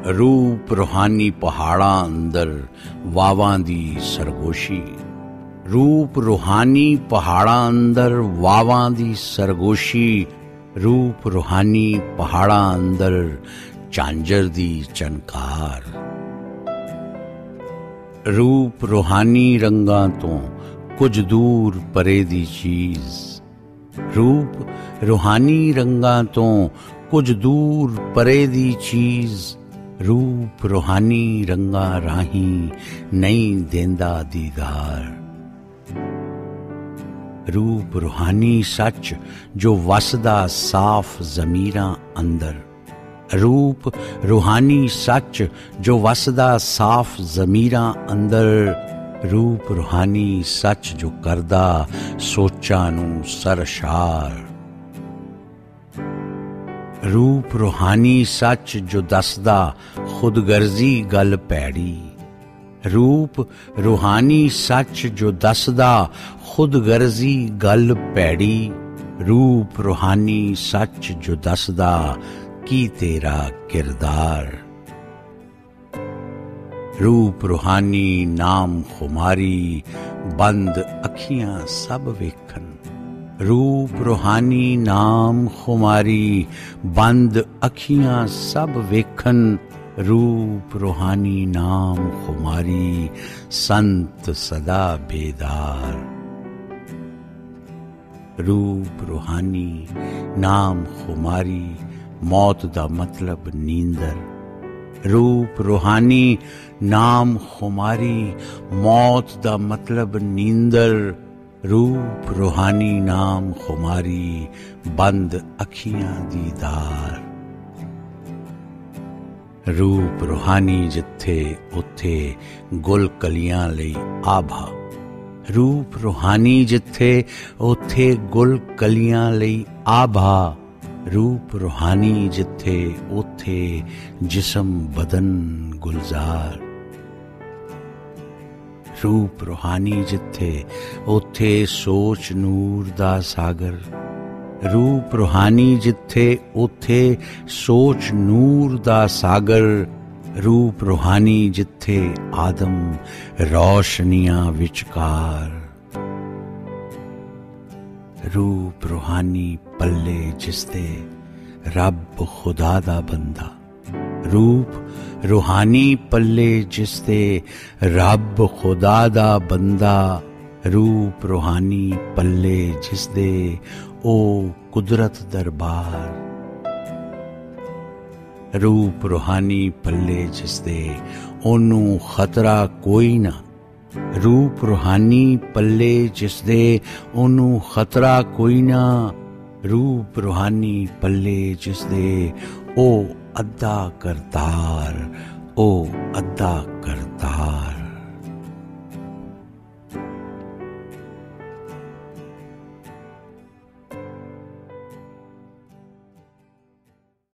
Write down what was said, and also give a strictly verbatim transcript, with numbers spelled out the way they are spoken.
रूप रूहानी पहाड़ां अंदर वावां दी सरगोशी। रूप रूहानी पहाड़ां अंदर वावां दी सरगोशी। रूप रूहानी पहाड़ां अंदर झांझर दी चनकार। रूप रूहानी रंगां तो कुछ दूर परे दी चीज। रूप रूहानी रंगां तो कुछ दूर परे दी चीज। रूप रूहानी रंगा राही नहीं देंदा दीदार। रूप रूहानी सच जो वसदा साफ ज़मीरां अंदर। रूप रूहानी सच जो वसदा साफ ज़मीरां अंदर। रूप रूहानी सच जो करदा सोचां नूं सरशार। रूप रूहानी सच जो दसदा खुदगर्जी गल पैड़ी। रूप रूहानी सच जो दसदा खुदगर्जी गल पैड़ी। रूप रूहानी सच जो दसदा की तेरा किरदार। रूप रूहानी नाम खुमारी बंद अखियां सब वेखन। रूप रूहानी नाम खुमारी बंद अखियां सब वेखन। रूप रूहानी नाम खुमारी संत सदा बेदार। रूप रूहानी नाम खुमारी मौत दा मतलब नींदर। रूप रूहानी नाम खुमारी मौत दा मतलब नींदर। रूप रूहानी नाम खुमारी बंद अखियां दीदार। रूप रूहानी जिथे उथे गुल कलियां लई आभा। रूप रूहानी जिथे उथे गुल कलियां लई आभा। रूप रूहानी जिथे उथे जिस्म बदन गुलजार। रूप रूहानी जिथे उथे सोच नूर दा सागर। रूप रूहानी जिथे उथे सोच नूर दा सागर। रूप रूहानी जिथे आदम रोशनियां विचकार। रूप रूहानी पल्ले जिसदे रब खुदा दा बंदा। रूप रूहानी पल्ले जिसदे रब खुदा दा बंदा। रूप रूहानी पल्ले जिसदे ओ कुदरत दरबार। रूप रूहानी पल्ले जिसदे ओनू खतरा कोई ना। रूप रूहानी पल्ले जिसदे ओनू खतरा कोई ना। रूप रूहानी पल्ले जिसदे ओ अद्धा करतार ओ अद्धा करतार।